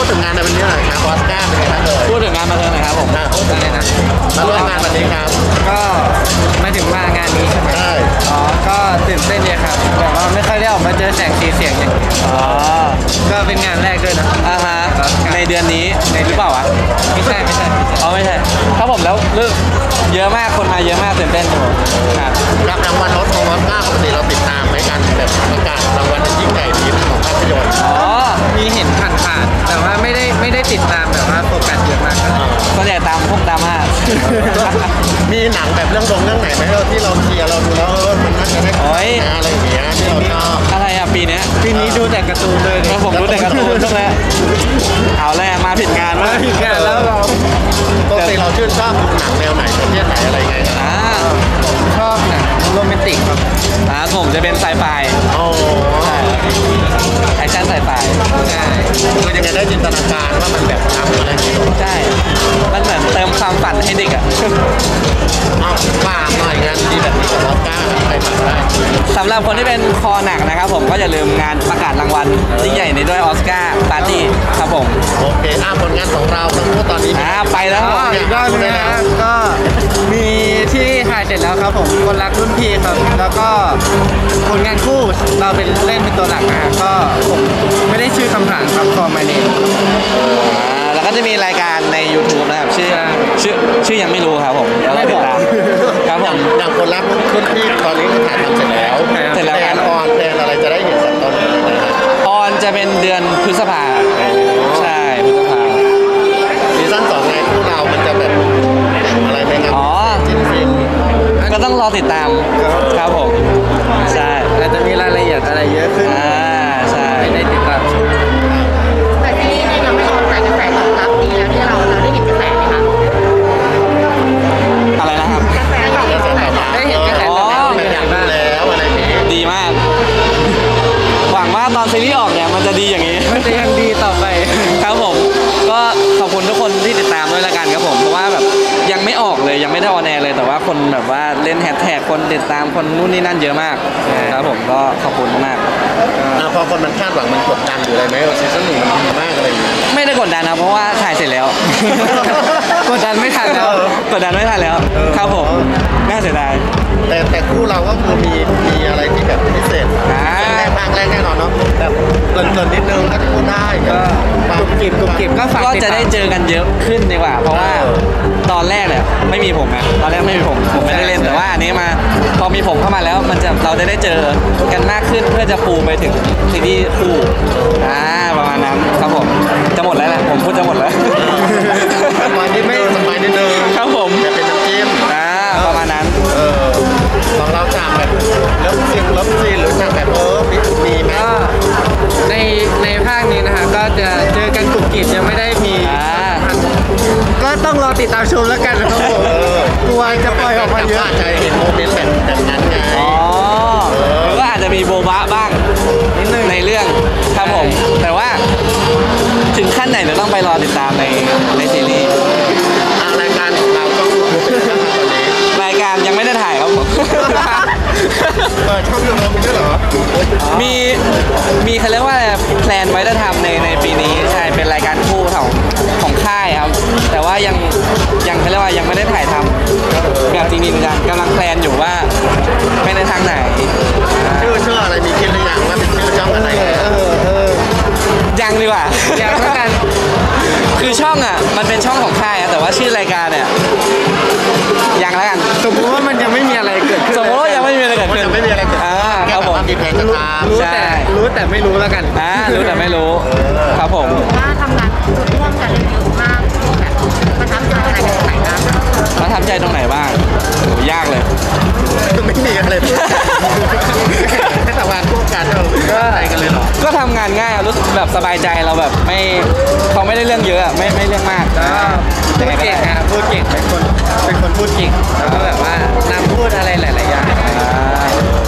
ถึงงานในวันนี้หน่อยครับออสการ์เป็นไงครับเลยพูดถึงงานบันเทิงหน่อยครับผมอะไรนะมาร่วมงานวันนี้ครับก็มาถึงมางานนี้ใช่ไหมใช่อ๋อก็ตื่นเต้นดีครับแบบว่าไม่ค่อยได้ออกมาเจอแสงสีเสียงอย่างนี้อ๋อก็เป็นงานแรกด้วยนะฮะในเดือนนี้หรือเปล่าวะไม่ใช่อ๋อไม่ใช่ครับผมแล้วเรื่องเยอะมากคนมาเยอะมากตื่นเต้นอยู่ครับรับรางวัลรถของออสการ์ปกติเราติดตามไหมกันแบบประกาศรางวัลยิ่งใหญ่ที่ของภาพยนตร์อ๋อมีเห็นผ่านๆแต่ว่าไม่ได้ติดตามแบบว่าโฟกัสเยอะมากส่วนใหญ่ตามพวกดราม่ามีหนังแบบเรื่องไหนไหมที่เราเชียร์เราดูแล้วมันน่าจะได้อะไรอย่างเงี้ยที่เราชอบอะไรอ่ะปีนี้ดูแต่การ์ตูนเลยผมดูแต่การ์ตูนช่วงนี้เอาแล้วมาผิดงานแล้วเราปกติเราชื่นชอบดูหนังแนวไหนประเภทไหนอะไรไงผมชอบหนังโรแมนติกครับผมจะเป็นไซไฟแอคชั่นไซไฟใช่คือยังไงได้จินตนาการว่ามันแบบทำอะไรที่ใช่มันเหมือนเติมความฝันให้เด็กอ่ะฝากหน่อยงานดีแบบนี้กับออสการ์ใครฝากได้สำหรับคนที่เป็นคอหนักนะครับผมก็อย่าลืมงานประกาศรางวัลยิ่งใหญ่ในด้วยออสการ์ปาร์ตี้ครับผมโอเคผลงานของเราทั้งคู่ตอนนี้ไปแล้วอีกรอบนึงนะก็มีที่ถ่ายเสร็จแล้วครับผมคนรักรุ่นพี่ครับแล้วก็ผลงานคู่เราเป็นเล่นเป็นตัวหลักนะก็ผมไม่ได้ชื่อคำถามครับคอมาเนแล้วก็จะมีรายการใน YouTube นะครับชื่อยังไม่รู้ครับผมเดี๋ยวเราติดตามครับผมอย่างคนรักรุ่นพี่ตอนนี้ก็ถ่ายทำเสร็จแล้วแทนออนแทนอะไรจะได้เห็นสักตอนออนจะเป็นเดือนพฤษภาใช่พฤษภาซีซั่น2ไงคู่เรามันจะแบบอะไรไหมครับก็ต้องรอติดตามครับผมใช่อาจจะมีรายละเอียดอะไรเยอะขึ้นใช่ได้ติดตามแต่ที่นี่ยังไม่โดนกระแสตอบรับดีแล้วที่เราได้เห็นกระแสไหมคะอะไรนะครับกระแสตอบรับได้เห็นกระแสตอบรับแล้วอะไรนี้ดีมากหวังว่าตอนซีรีส์ออกเนี่ยมันจะดีอย่างนี้มันจะยังดีต่อไปครับผมก็ขอบคุณทุกคนที่ติดตามด้วยละกันครับผมเพราะว่าแบบยังไม่ออกเลยยังไม่ได้ออนแอร์เลยแต่ว่าคนแบบว่าเล่นแฮชแท็กคนติดตามคนนู่นนี่นั่นเยอะมากครับผมก็ขอบคุณมากพอคนมันคาดหวังมันกดดันหรืออะไรไหมซีซั่น1มันดีมากอะไรอย่างเงี้ยไม่ได้กดดันนะเพราะว่าถ่ายเสร็จแล้วกดดันไม่ทันแล้วครับผมน่าเสียดายแต่คู่เราก็คือมีอะไรที่แบบพิเศษภาคแรกแน่นอนเนาะแบบเกินนิดนึงก็พูดได้ก็กรุบกริบก็ฝากก็จะได้เจอกันเยอะขึ้นดีกว่าเพราะว่าตอนแรกเนี่ยไม่มีผมนะตอนแรกไม่มีผมไม่ได้เล่นแต่ว่าอันนี้มาพอมีผมเข้ามาแล้วเราจะได้เจอกันมากขึ้นเพื่อจะปูไปถึงซีรีส์คู่ประมาณนั้นครับผมจะหมดแล้วแหละผมพูดจะหมดแล้วสบายนิดนึงครับผมจะเป็นน้ำจิ้มประมาณนั้นของเราจากแบบเลิฟซีนหรือจากแบบมีไหมในภาคนี้นะฮะก็จะเจอกันกลุ่มกิจยังไม่ได้มีก็ต้องรอติดตามชมแล้วกันนะครับผมกลัวจะปล่อยออกมาเยอะใจเห็นโมเมนต์แบบนั้นไงก็อาจจะมีโบบะบ้างในเรื่องครับผมแต่ว่าถึงขั้นไหนเราต้องไปรอติดตามในซีรีส์รายการของเราต้องเป็นขั้นตอนนี้รายการยังไม่ได้ถ่ายครับผมช่องยูทูบมีด้วยเหรอมีเขาเรียกว่าแพลนไว้จะทำในปีนี้ใช่เป็นรายการคู่ของค่ายครับแต่ว่ายังเขาเรียกว่ายังไม่ได้ถ่ายทำแบบจริงๆจังกำลังแพลนอยู่ว่าไปในทางไหนชื่ออะไรมีคิดหรือยังว่าเป็นชื่อช่องอะไรยังดีกว่ายังแล้วกันคือช่องมันเป็นช่องของค่ายแต่ว่าชื่อรายการเนี่ยยังแล้วกันสมมติว่ามันยังไม่มีอะไรเกิดขึ้นสมมติว่ายังไม่มีอะไรเกิดขึ้นครับผมมีแผนจะทำรู้แต่ไม่รู้แล้วกันรู้แต่ไม่รู้ครับผมว่าทำงานร่วมกันเยอะมากแบบประทับใจอะไรตรงไหนบ้างประทับใจตรงไหนบ้างยากเลยไม่มีอะไรพูดแค่ทำงานร่วมกันก็อะไรกันเลยหรอก็ทำงานง่ายรู้สึกแบบสบายใจเราแบบเขาไม่ได้เรื่องเยอะไม่เรื่องมากพูดเก่งนะพูดเก่งเป็นคนพูดเก่งแล้วก็แบบว่านำพูดอะไรหลายๆอย่าง